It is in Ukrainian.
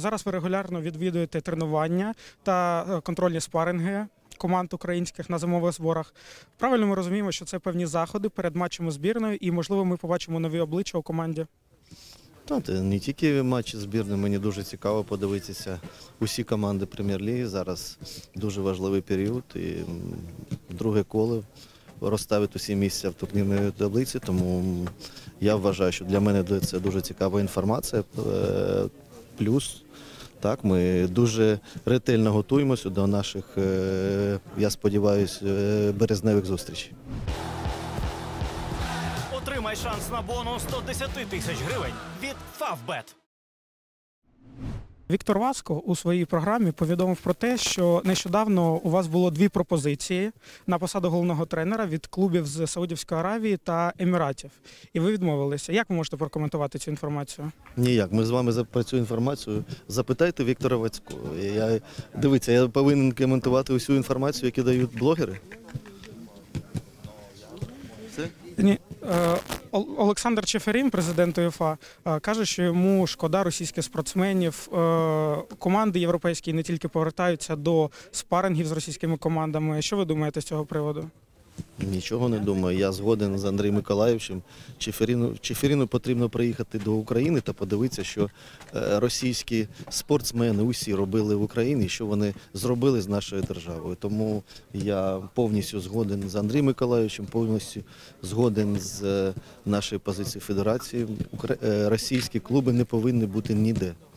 Зараз ви регулярно відвідуєте тренування та контрольні спаринги команд українських на зимових зборах. Правильно ми розуміємо, що це певні заходи перед матчами збірної і, можливо, ми побачимо нові обличчя у команді? Не тільки матчі збірної, мені дуже цікаво подивитися усі команди прем'єр-ліги. Зараз дуже важливий період і друге коло розставить усі місця в турнірній таблиці, тому я вважаю, що для мене це дуже цікава інформація. Плюс, так, ми дуже ретельно готуємося до наших, я сподіваюся, березневих зустрічей. Отримай шанс на бонус 110 тисяч гривень від Favbet. Віктор Васко у своїй програмі повідомив про те, що нещодавно у вас було 2 пропозиції на посаду головного тренера від клубів з Саудівської Аравії та Еміратів. І ви відмовилися. Як ви можете прокоментувати цю інформацію? Ніяк. Ми з вами про цю інформацію запитайте Віктора Вацького. Дивіться, я повинен коментувати усю інформацію, яку дають блогери. Все? Ні. Олександр Чеферін, президент УЄФА, каже, що йому шкода російських спортсменів. Команди європейські не тільки повертаються до спарингів з російськими командами. Що ви думаєте з цього приводу? Нічого не думаю. Я згоден з Андрієм Миколаївичем. Чеферіну потрібно приїхати до України та подивитися, що російські спортсмени усі робили в Україні, що вони зробили з нашою державою. Тому я повністю згоден з Андрієм Миколаївичем, повністю згоден з нашою позицією федерації. Російські клуби не повинні бути ніде.